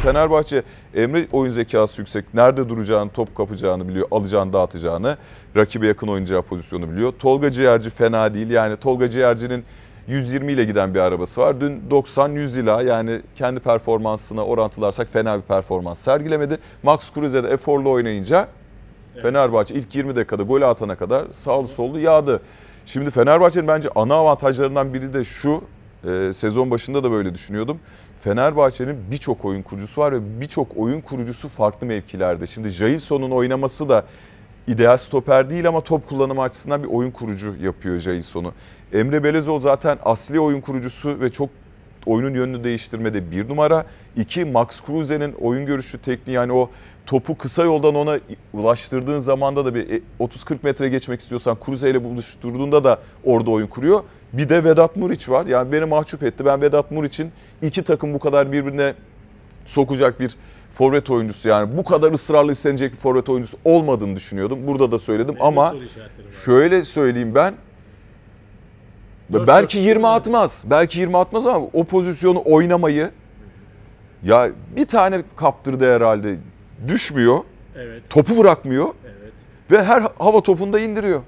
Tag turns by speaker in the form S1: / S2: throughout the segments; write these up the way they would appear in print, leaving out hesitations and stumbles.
S1: Fenerbahçe, Emre oyun zekası yüksek. Nerede duracağını, top kapacağını biliyor. Alacağını, dağıtacağını. Rakibe yakın oynayacağı pozisyonu biliyor. Tolga Ciğerci fena değil. Yani Tolga Ciğerci'nin 120 ile giden bir arabası var. Dün 90-100 ile, yani kendi performansına orantılarsak fena bir performans sergilemedi. Max Kruse de eforlu oynayınca Fenerbahçe ilk 20 dakikada gol atana kadar sağlı sollu yağdı. Şimdi Fenerbahçe'nin bence ana avantajlarından biri de şu. Sezon başında da böyle düşünüyordum. Fenerbahçe'nin birçok oyun kurucusu var ve birçok oyun kurucusu farklı mevkilerde. Şimdi Jailson'un oynaması da ideal stoper değil ama top kullanımı açısından bir oyun kurucu yapıyor Jailson'u. Emre Belezoğlu zaten asli oyun kurucusu ve çok oyunun yönünü değiştirmede bir numara. 2, Max Kruse'nin oyun görüşü, tekniği, yani o topu kısa yoldan ona ulaştırdığın zamanda da bir 30-40 metre geçmek istiyorsan Kruse ile buluşturduğunda da orada oyun kuruyor. Bir de Vedat Muriç var. Yani beni mahcup etti. Ben Vedat Muriç'in iki takım bu kadar birbirine sokacak bir forvet oyuncusu, yani bu kadar ısrarlı istenecek bir forvet oyuncusu olmadığını düşünüyordum. Burada da söyledim ama şöyle söyleyeyim ben. Belki 20 atmaz. Belki 20 atmaz ama o pozisyonu oynamayı, ya bir tane kaptırdı herhalde. Düşmüyor. Evet. Topu bırakmıyor. Evet. Ve her hava topunda indiriyor.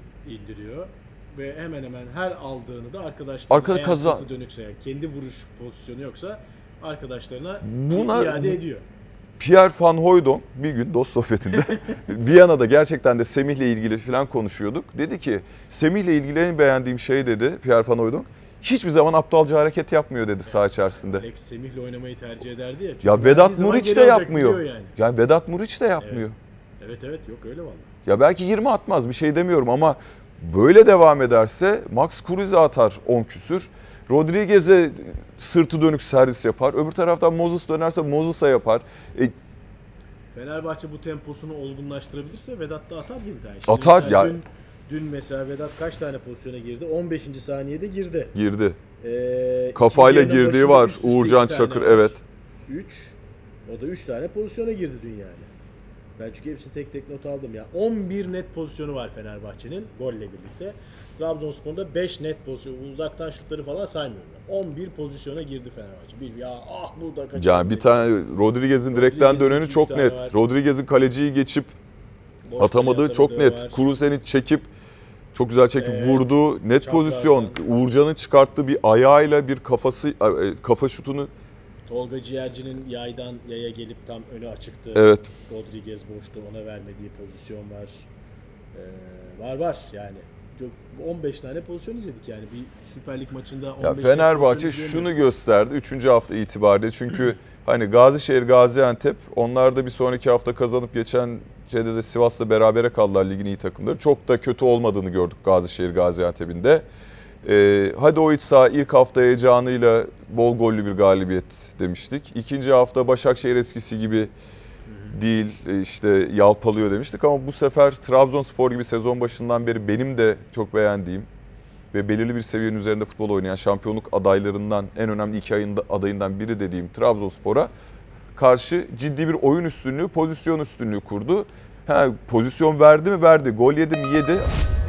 S2: Ve hemen hemen her aldığını da arkadaşlarına sırtı dönükse, yani kendi vuruş pozisyonu yoksa arkadaşlarına iade ediyor.
S1: Pierre Van Hooijdonk bir gün dost sohbetinde Viyana'da gerçekten de Semih'le ilgili falan konuşuyorduk. Dedi ki Semih'le ilgili en beğendiğim şey, dedi Pierre Van Hooijdonk, hiçbir zaman aptalca hareket yapmıyor dedi saha içerisinde.
S2: Alex Semih'le oynamayı tercih ederdi ya.
S1: Ya Vedat Muriç de yapmıyor. Yani Vedat Muriç de yapmıyor.
S2: Evet yok öyle vallahi.
S1: Ya belki 20 atmaz, bir şey demiyorum ama böyle devam ederse Max Kruse atar 10 küsür. Rodriguez'e sırtı dönük servis yapar. Öbür taraftan Moses dönerse Moses'a yapar.
S2: Fenerbahçe bu temposunu olgunlaştırabilirse Vedat da atar gibi bir tane.
S1: Atar ya.
S2: Dün mesela Vedat kaç tane pozisyona girdi? 15. saniyede girdi.
S1: Girdi. Kafayla girdiği var. Uğurcan Çakır var. Evet.
S2: 3. O da 3 tane pozisyona girdi dün yani. Ben çünkü hepsini tek tek not aldım ya. 11 net pozisyonu var Fenerbahçe'nin golle birlikte. Trabzonspor'da 5 net pozisyon. Uzaktan şutları falan saymıyorum. 11 pozisyona girdi Fenerbahçe. Burada kaçırdı.
S1: Yani bir tane Rodriguez'in direkten döneni çok net. Rodriguez'in kaleciyi geçip atamadığı çok net. Kruse'nin çekip çok güzel çekip vurduğu net pozisyon. Uğurcan'ın çıkarttığı bir ayağıyla bir kafa şutunu.
S2: Tolga Ciğerci'nin yaydan yaya gelip tam önü açıktı.
S1: Evet.
S2: Rodriguez boştu, ona vermediği pozisyon var. Var yani. Çok 15 tane pozisyon izledik yani bir Süper Lig maçında 15
S1: ya Fenerbahçe şunu gösterdi 3. hafta itibariyle, çünkü hani Gazişehir, Gaziantep, onlar da bir sonraki hafta kazanıp geçen şeyde de Sivas'la berabere kaldılar, ligin iyi takımları. Çok da kötü olmadığını gördük Gazişehir, Gaziantep'in de. Hadi o iç saha ilk hafta heyecanıyla bol gollü bir galibiyet demiştik. İkinci hafta Başakşehir eskisi gibi değil, işte yalpalıyor demiştik ama bu sefer Trabzonspor gibi sezon başından beri benim de çok beğendiğim ve belirli bir seviyenin üzerinde futbol oynayan, şampiyonluk adaylarından, en önemli 2 adayından biri dediğim Trabzonspor'a karşı ciddi bir oyun üstünlüğü, pozisyon üstünlüğü kurdu. Pozisyon verdi mi? Verdi. Gol yedi mi? Yedi.